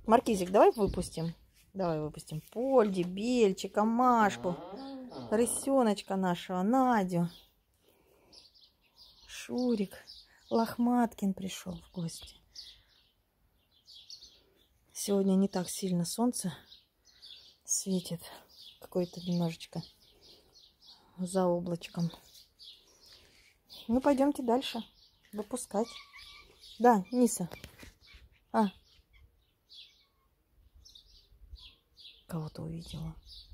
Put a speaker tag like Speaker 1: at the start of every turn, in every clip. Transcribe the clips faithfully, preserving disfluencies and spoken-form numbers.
Speaker 1: Маркизик, давай выпустим. Давай выпустим Польди, Бельчика, Машку, рысеночка нашего, Надю. Шурик, Лохматкин пришел в гости. Сегодня не так сильно солнце светит. Какое-то немножечко за облачком. Ну, пойдемте дальше. Выпускать. Да, Ниса. А. Кого-то увидела.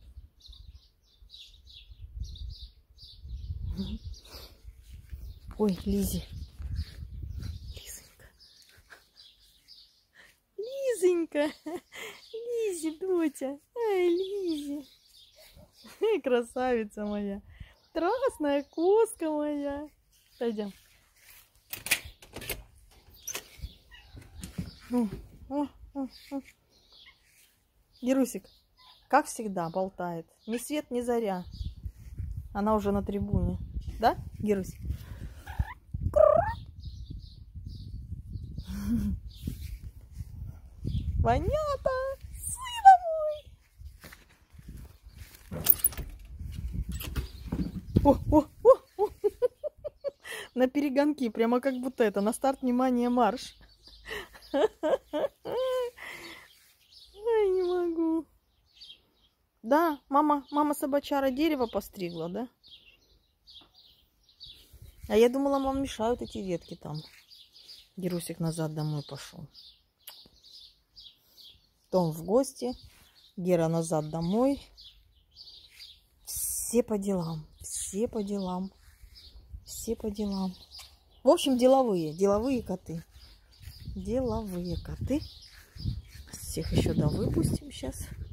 Speaker 1: Ой, Лизи. Лизонька. Лизонька. Лизи, доча. Ай, Лизи. Красавица моя. Красная коска моя. Пойдем. Герусик, как всегда, болтает. Ни свет, ни заря. Она уже на трибуне. Да, Герусик? Понятно. Сына мой. О, о, о, о. На перегонки. Прямо как будто это. На старт, внимание, марш. Ой, не могу. Да, мама, мама собачара дерево постригла, да? А я думала, вам мешают эти ветки там. Герусик назад домой пошел. Том в гости. Гера назад домой. Все по делам. Все по делам. Все по делам. В общем, деловые. Деловые коты. Деловые коты. Всех еще да выпустим сейчас.